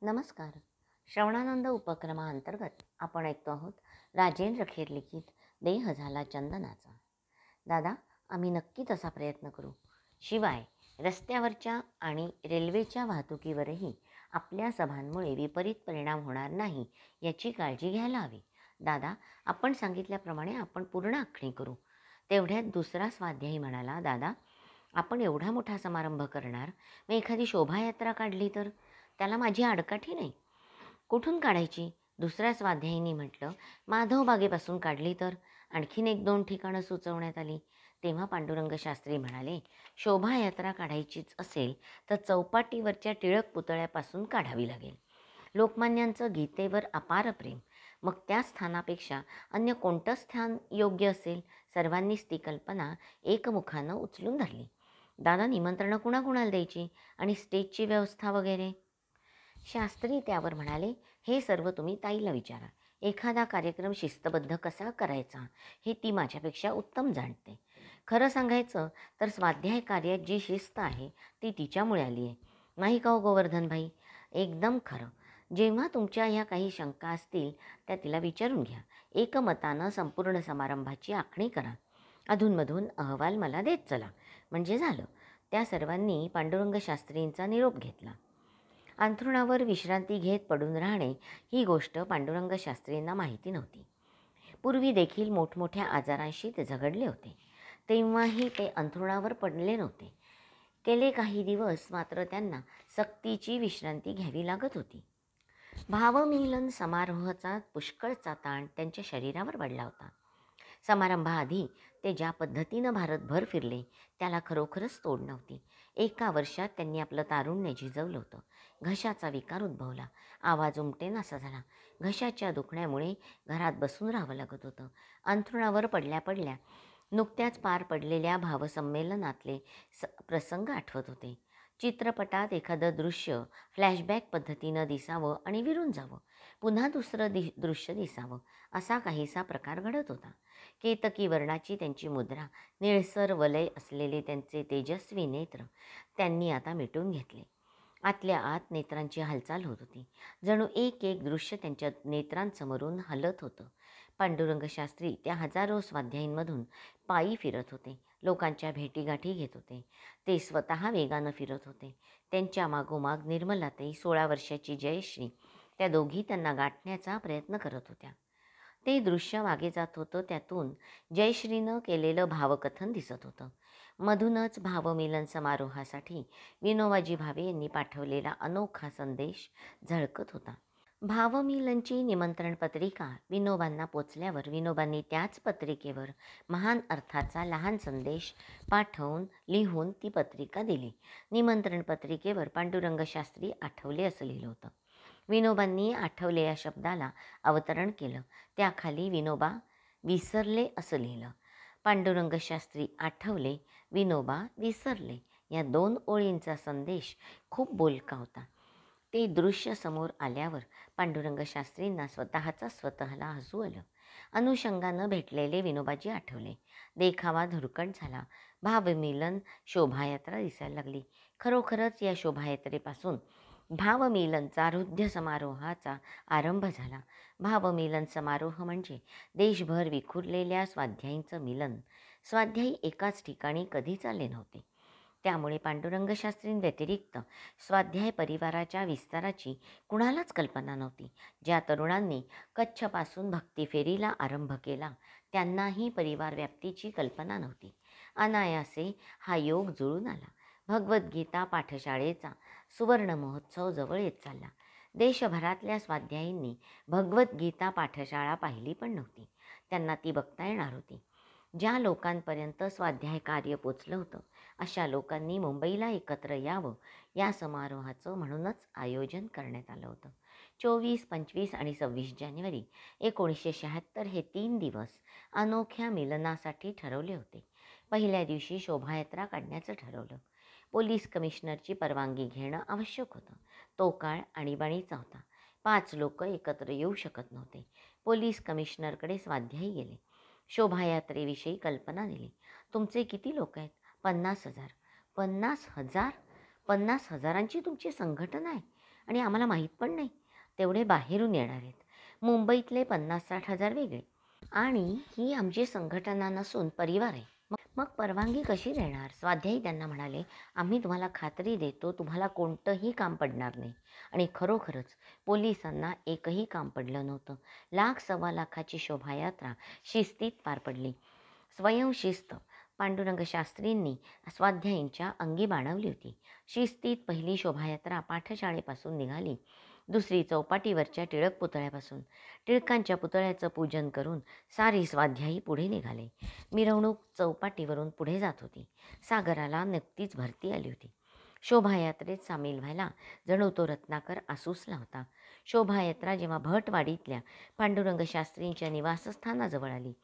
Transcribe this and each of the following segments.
नमस्कार. श्रवणानंद उपक्रमाअंतर्गत आपण ऐकतो आहोत राजेंद्र खेर लिखित देह झाला चंदनाचा. दादा, आम्ही नक्की तसा प्रयत्न करू. शिवाय रस्त्यावरच्या आणि रेल्वेच्या वाहतुकीवरही आपल्या सभांमुळे विपरीत परिणाम होणार नाही याची काळजी घ्यायला हवी. दादा, आपण सांगितल्याप्रमाणे आपण पूर्ण आखणी करू. तेवढ्यात दुसरा स्वाध्यायी म्हणाला, दादा, आपण एवढा मोठा समारंभ करणार, मग एखादी शोभायात्रा काढली तर? त्याला माझी आडकाठी नाही. कुठून काढायची? दुसऱ्या स्वाध्यायीने म्हटलं, माधव बागेपासून काढली तर? आणखीन एक दोन ठिकाणं सुचवण्यात आली. तेव्हा पांडुरंग शास्त्री म्हणाले, शोभायात्रा काढायचीच असेल तर चौपाटीवरच्या टिळक पुतळ्यापासून काढावी लागेल. लोकमान्यांचं गीतेवर अपार प्रेम, मग त्या स्थानापेक्षा अन्य कोणतं स्थान योग्य असेल? सर्वांनीच ती कल्पना एकमुखानं उचलून धरली. दादा, निमंत्रणं कुणाकुणाला द्यायची आणि स्टेजची व्यवस्था वगैरे? शास्त्री त्यावर म्हणाले, हे सर्व तुम्ही ताईला विचारा. एखादा कार्यक्रम शिस्तबद्ध कसा करायचा हे ती माझ्यापेक्षा उत्तम जाणते. खरं सांगायचं तर स्वाध्याय कार्यात जी शिस्त आहे ती तिच्यामुळे आली आहे, नाही का हो गोवर्धनभाई? एकदम खरं. जेव्हा तुमच्या ह्या काही शंका असतील त्या तिला विचारून घ्या. एकमतानं संपूर्ण समारंभाची आखणी करा. अधूनमधून अहवाल मला देत चला. म्हणजे झालं. त्या सर्वांनी पांडुरंग शास्त्रींचा निरोप घेतला. अंथरुणावर विश्रांती घेत पडून राहणे ही गोष्ट पांडुरंग शास्त्रींना माहिती नव्हती. पूर्वी देखील मोठमोठ्या आजारांशी ते झगडले होते. तेव्हाही ते अंथरुणावर पडले नव्हते. गेले काही दिवस मात्र त्यांना सक्तीची विश्रांती घ्यावी लागत होती. भावमिलन समारोहाचा पुष्कळचा ताण त्यांच्या शरीरावर पडला होता. समारंभाआधी ते ज्या पद्धतीनं भारतभर फिरले त्याला खरोखरच तोड नव्हती. एका वर्षात त्यांनी आपलं तारुण्य झिजवलं होतं. घशाचा विकार उद्भवला, आवाज उमटेनासा झाला. घशाच्या दुखण्यामुळे घरात बसून राहावं लागत होतं. अंथरुणावर पडल्या पडल्या नुकत्याच पार पडलेल्या भावसंमेलनातले प्रसंग आठवत होते. चित्रपटात एखादं दृश्य फ्लॅशबॅक पद्धतीनं दिसावं आणि विरून जावं, पुन्हा दुसरं दृश्य दिसावं, असा काहीसा प्रकार घडत होता. केतकी वर्णाची त्यांची मुद्रा, निळसर वलय असलेले त्यांचे तेजस्वी नेत्र त्यांनी आता मिटून घेतले. आतल्या आत नेत्रांची हालचाल होत होती. जणू एक एक दृश्य त्यांच्या नेत्रांसमोरून हलत होतं. पांडुरंग शास्त्री त्या हजारो स्वाध्यायींमधून पायी फिरत होते. लोकांच्या भेटीगाठी घेत होते. ते स्वतः वेगानं फिरत होते. त्यांच्या मागोमाग निर्मलाताई, 16 वर्षाची जयश्री, त्या दोघी त्यांना गाठण्याचा प्रयत्न करत होत्या. ते दृश्य मागे जात होतं. त्यातून जयश्रीनं केलेलं भावकथन दिसत होतं. मधूनच भावमिलन समारोहासाठी विनोबाजी भावे यांनी पाठवलेला अनोखा संदेश झळकत होता. भावमिलनची निमंत्रण पत्रिका विनोबांना पोचल्यावर विनोबांनी त्याच पत्रिकेवर महान अर्थाचा लहान संदेश लिहून ती पत्रिका दिली. निमंत्रण पत्रिकेवर पांडुरंग शास्त्री आठवले असं लिहिलं होतं. विनोबांनी आठवले या शब्दाला अवतरण केलं. त्याखाली विनोबा विसरले असं लिहिलं. पांडुरंग शास्त्री आठवले, विनोबा विसरले या 2 ओळींचा संदेश खूप बोलका होता. ते दृश्य समोर आल्यावर पांडुरंग शास्त्रींना स्वतःला हसू आलं. अनुषंगानं भेटलेले विनोबाजी आठवले. देखावा धुरकट झाला. भावमिलन शोभायात्रा दिसायला लागली. खरोखरच या शोभायात्रेपासून भावमिलनचा हृद्य समारोहाचा आरंभ झाला. भावमिलन समारोह म्हणजे देशभर विखुरलेल्या स्वाध्यायींचं मिलन. स्वाध्यायी एकाच ठिकाणी कधीच आले नव्हते. त्यामुळे पांडुरंग शास्त्रींव्यतिरिक्त स्वाध्याय परिवाराच्या विस्ताराची कुणालाच कल्पना नव्हती. ज्या तरुणांनी कच्छपासून भक्तिफेरीला आरंभ केला त्यांनाही परिवार व्याप्तीची कल्पना नव्हती. अनायासे हा योग जुळून आला. भगवद्गीता पाठशाळेचा सुवर्ण महोत्सव जवळ येत चालला. देशभरातल्या स्वाध्यायींनी भगवद्गीता पाठशाळा पाहिली पण नव्हती. त्यांना ती बघता येणार होती. ज्या लोकांपर्यंत स्वाध्याय कार्य पोचलं होतं अशा लोकांनी मुंबईला एकत्र यावं या समारोहाचं म्हणूनच आयोजन करण्यात आलं होतं. 24, 25 आणि 26 जानेवारी 1976 हे 3 दिवस अनोख्या मिलनासाठी ठरवले होते. पहिल्या दिवशी शोभायात्रा काढण्याचं ठरवलं. पोलीस कमिशनरची परवानगी घेणं आवश्यक होतं. तो काळ आणीबाणीचा होता. 5 लोक एकत्र येऊ शकत नव्हते. पोलीस कमिशनरकडे स्वाध्यायी गेले. शोभायात्रेविषयी कल्पना दिली. तुमचे किती लोक आहेत? 50,000. 50,000? 50,000ची तुमची संघटना आहे? आणि आम्हाला माहीत पण नाही. तेवढे बाहेरून येणार आहेत. मुंबईतले 50-60 हजार वेगळे आणि ही आमची संघटना नसून परिवार आहे. मग परवानगी कशी देणार? स्वाध्यायी त्यांना म्हणाले, आम्ही तुम्हाला खात्री देतो तुम्हाला कोणतंही काम पडणार नाही. आणि खरोखरच पोलिसांना एकही काम पडलं नव्हतं. 1,00,000-1,25,000ची शोभायात्रा शिस्तीत पार पडली. स्वयंशिस्त पांडुरंग शास्त्रींनी स्वाध्यायींच्या अंगी बाणवली होती. शिस्तीत पहिली शोभायात्रा पाठशाळेपासून निघाली. दुसरी चौपाटीवरच्या टिळक पुतळ्यापासून. टिळकांच्या पुतळ्याचं पूजन करून सारी स्वाध्यायी पुढे निघाले. मिरवणूक चौपाटीवरून पुढे जात होती. सागराला नुकतीच भरती आली होती. शोभायात्रेत सामील व्हायला जणू तो रत्नाकर आसूसला होता. शोभायात्रा जेव्हा भटवाडीतल्या पांडुरंग शास्त्रींच्या निवासस्थानाजवळ आली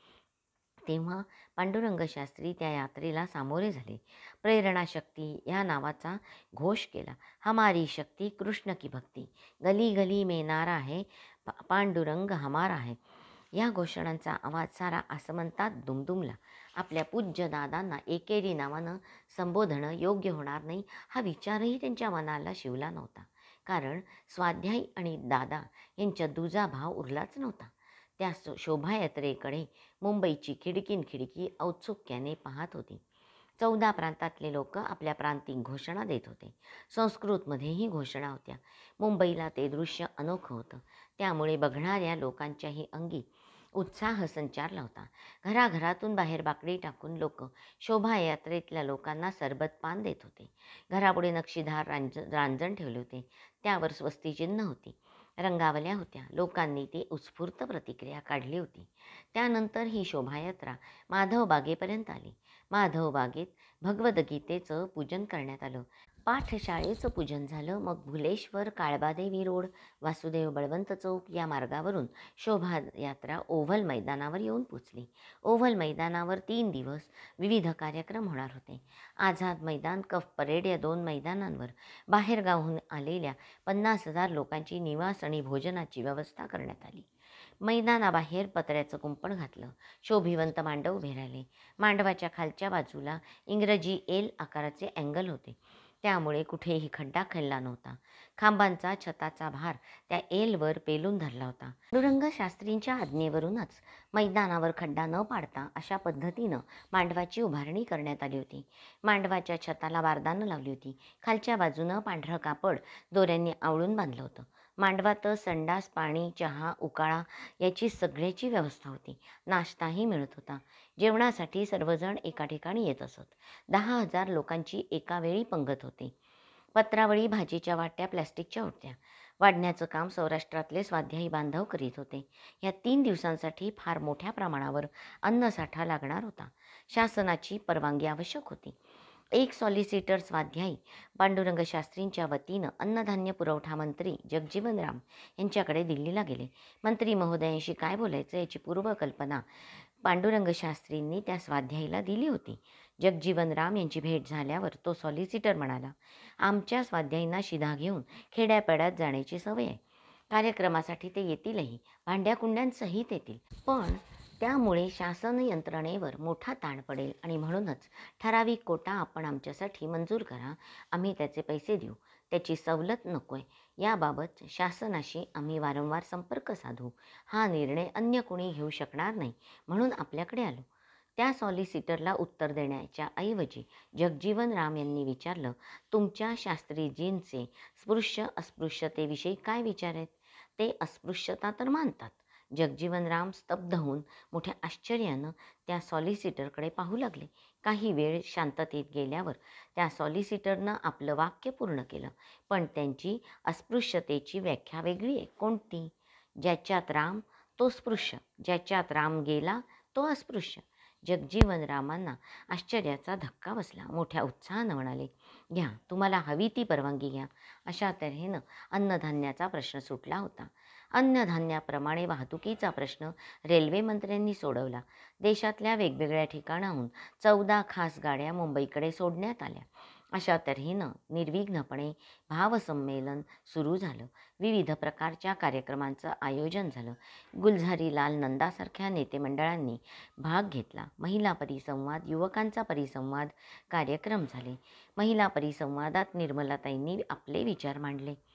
तेव्हा पांडुरंग शास्त्री त्या यात्रेला सामोरे झाले. प्रेरणाशक्ती या नावाचा घोष केला. हमारी शक्ती कृष्ण की भक्ती, गली गली में नारा है, पांडुरंग हमारा है. या घोषणांचा आवाज सारा आसमंतात दुमदुमला. आपल्या पूज्य दादांना एकेरी नावानं संबोधणं योग्य होणार नाही हा विचारही त्यांच्या मनाला शिवला नव्हता. कारण स्वाध्यायी आणि दादा यांच्यात दुजा भाव उरलाच नव्हता. त्या शोभायात्रेकडे मुंबईची खिडकीन खिडकी औत्सुक्याने पाहत होती. 14 प्रांतातले लोक आपल्या प्रांतिक घोषणा देत होते. संस्कृतमध्येही घोषणा होत्या. मुंबईला ते दृश्य अनोखं होतं. त्यामुळे बघणाऱ्या लोकांच्याही अंगी उत्साह संचारला होता. घराघरातून बाहेर बाकडी टाकून लोक शोभायात्रेतल्या लोकांना सरबत पान देत होते. घरापुढे नक्षीदार रांजण ठेवले होते. त्यावर स्वस्तिचिन्ह होती. रंगावल्या होत्या. लोकांनी ती उत्स्फूर्त प्रतिक्रिया काढली होती. त्यानंतर ही शोभायात्रा माधवबागेपर्यंत आली. माधवबागेत भगवद्गीतेचं पूजन करण्यात आलं. पाठशाळेचं पूजन झालं. मग भुलेश्वर, काळबादेवी रोड, वासुदेव बळवंत चौक या मार्गावरून शोभायात्रा ओव्हल मैदानावर येऊन पोचली. ओव्हल मैदानावर 3 दिवस विविध कार्यक्रम होणार होते. आझाद मैदान, कफ परेड या 2 मैदानांवर बाहेरगावहून आलेल्या 50,000 लोकांची निवास आणि भोजनाची व्यवस्था करण्यात आली. मैदानाबाहेर पत्र्याचं कुंपण घातलं. शोभिवंत मांडव उभे राहिले. मांडवाच्या खालच्या बाजूला इंग्रजी एल आकाराचे अँगल होते. त्यामुळे कुठेही खड्डा खणला नव्हता. खांबांचा छताचा भार त्या एलवर पेलून धरला होता. पांडुरंग शास्त्रींच्या आज्ञेवरूनच मैदानावर खड्डा न पाडता अशा पद्धतीनं मांडवाची उभारणी करण्यात आली होती. मांडवाच्या छताला बारदानं लावली होती. खालच्या बाजूनं पांढरं कापड दोऱ्यांनी आवळून बांधलं होतं. मांडवात संडास, पाणी, चहा, उकाळा याची सगळ्याची व्यवस्था होती. नाश्ताही मिळत होता. जेवणासाठी सर्वजण एका ठिकाणी येत असत. 10,000 लोकांची एका वेळी पंगत होती. पत्रावळी, भाजीच्या वाट्या प्लॅस्टिकच्या होत्या. वाढण्याचं काम सौराष्ट्रातले स्वाध्यायी बांधव करीत होते. या 3 दिवसांसाठी फार मोठ्या प्रमाणावर अन्नसाठा लागणार होता. शासनाची परवानगी आवश्यक होती. एक सॉलिसिटर स्वाध्यायी पांडुरंग शास्त्रींच्या वतीनं अन्नधान्य पुरवठा मंत्री जगजीवनराम यांच्याकडे दिल्लीला गेले. मंत्री महोदयांशी काय बोलायचं याची पूर्वकल्पना पांडुरंग शास्त्रींनी त्या स्वाध्यायीला दिली होती. जगजीवनराम यांची भेट झाल्यावर तो सॉलिसिटर म्हणाला, आमच्या स्वाध्यायींना शिधा घेऊन खेड्यापाड्यात जाण्याची सवय आहे. कार्यक्रमासाठी ते येतीलही, भांड्याकुंड्यांसहित येतील. पण त्यामुळे शासन यंत्रणेवर मोठा ताण पडेल आणि म्हणूनच ठराविक कोटा आपण आमच्यासाठी मंजूर करा. आम्ही त्याचे पैसे देऊ. त्याची सवलत नको आहे. याबाबत शासनाशी आम्ही वारंवार संपर्क साधू. हा निर्णय अन्य कोणी घेऊ शकणार नाही म्हणून आपल्याकडे आलो. त्या सॉलिसिटरला उत्तर देण्याच्या ऐवजी जगजीवनराम यांनी विचारलं, तुमच्या शास्त्रीजींचे स्पृश्य अस्पृश्यतेविषयी काय विचार आहेत? ते अस्पृश्यता तर मानतात. जगजीवनराम स्तब्ध होऊन मोठ्या आश्चर्यानं त्या सॉलिसिटरकडे पाहू लागले. काही वेळ शांततेत गेल्यावर त्या सॉलिसिटरनं आपलं वाक्य पूर्ण केलं. पण त्यांची अस्पृश्यतेची व्याख्या वेगळी आहे. कोणती? ज्याच्यात राम तो स्पृश्य, ज्याच्यात राम गेला तो अस्पृश्य. जगजीवनरामांना आश्चर्याचा धक्का बसला. मोठ्या उत्साहानं म्हणाले, घ्या, तुम्हाला हवी ती परवानगी घ्या. अशा तऱ्हेनं अन्नधान्याचा प्रश्न सुटला होता. अन्नधान्याप्रमाणे वाहतुकीचा प्रश्न रेल्वे मंत्र्यांनी सोडवला. देशातल्या वेगवेगळ्या ठिकाणाहून 14 खास गाड्या मुंबईकडे सोडण्यात आल्या. अशा तऱ्हेनं निर्विघ्नपणे भावसंमेलन सुरू झालं. विविध प्रकारच्या कार्यक्रमांचं आयोजन झालं. गुलझारीलाल नंदासारख्या नेतेमंडळांनी भाग घेतला. महिला परिसंवाद, युवकांचा परिसंवाद कार्यक्रम झाले. महिला परिसंवादात निर्मलाताईंनी आपले विचार मांडले.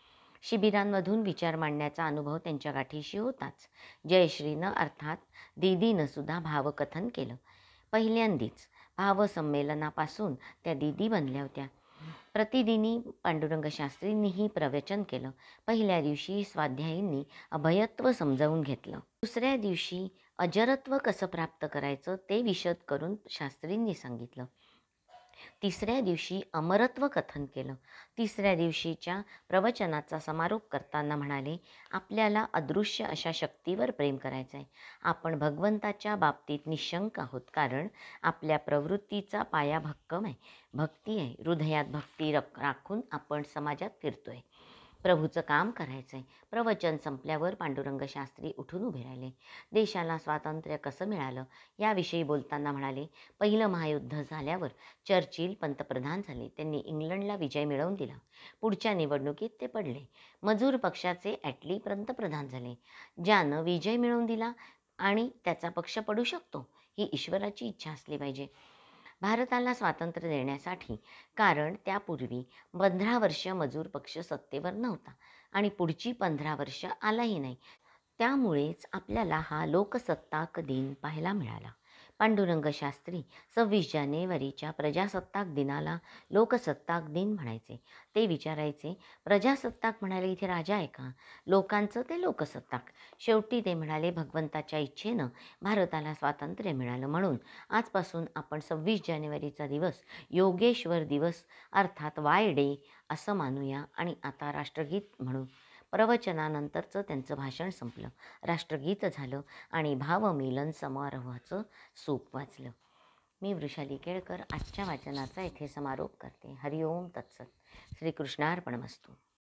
शिबिरांमधून विचार मांडण्याचा अनुभव त्यांच्या गाठीशी होताच. जयश्रीनं अर्थात दीदीनं सुद्धा भावकथन केलं. पहिल्यांदीच भावसंमेलनापासून त्या दीदी बनल्या होत्या. प्रतिदिनी पांडुरंग शास्त्रींनीही प्रवचन केलं. पहिल्या दिवशी स्वाध्यायींनी अभयत्व समजावून घेतलं. दुसऱ्या दिवशी अजरत्व कसं प्राप्त करायचं ते विशद करून शास्त्रींनी सांगितलं. तिसऱ्या दिवशी अमरत्व कथन केलं. तिसऱ्या दिवशीच्या प्रवचनाचा समारोप करताना म्हणाले, आपल्याला अदृश्य अशा शक्तीवर प्रेम करायचं आहे. आपण भगवंताच्या बाबतीत निशंक आहोत, कारण आपल्या प्रवृत्तीचा पाया भक्कम आहे, भक्ती आहे. हृदयात भक्ती राखून आपण समाजात फिरतोय, प्रभूचं काम करायचं आहे. प्रवचन संपल्यावर पांडुरंग शास्त्री उठून उभे राहिले. देशाला स्वातंत्र्य कसं मिळालं याविषयी बोलताना म्हणाले, पहिलं महायुद्ध झाल्यावर चर्चिल पंतप्रधान झाले. त्यांनी इंग्लंडला विजय मिळवून दिला. पुढच्या निवडणुकीत ते पडले. मजूर पक्षाचे ॲटली पंतप्रधान झाले. ज्यानं विजय मिळवून दिला आणि त्याचा पक्ष पडू शकतो, ही ईश्वराची इच्छा असली पाहिजे भारताला स्वातंत्र्य देण्यासाठी. कारण त्यापूर्वी 15 वर्ष मजूर पक्ष सत्तेवर नव्हता आणि पुढची 15 वर्ष आलाही नाही. त्यामुळेच आपल्याला हा लोकसत्ताक दिन पाहायला मिळाला. पांडुरंग शास्त्री 26 जानेवारीच्या प्रजासत्ताक दिनाला लोकसत्ताक दिन म्हणायचे. ते विचारायचे, प्रजासत्ताक म्हणाले इथे राजा आहे का? लोकांचं ते लोकसत्ताक. शेवटी ते म्हणाले, भगवंताच्या इच्छेनं भारताला स्वातंत्र्य मिळालं, म्हणून आजपासून आपण 26 जानेवारीचा दिवस योगेश्वर दिवस अर्थात वाय डे असं मानूया आणि आता राष्ट्रगीत म्हणू. प्रवचनानंतरचं त्यांचं भाषण संपलं. राष्ट्रगीत झालं आणि भावमिलन समारोहाचं सूप वाजलं. मी वृषाली केळकर आजच्या वाचनाचा इथे समारोप करते. हरिओम तत्सत. श्रीकृष्णार्पणमस्तु.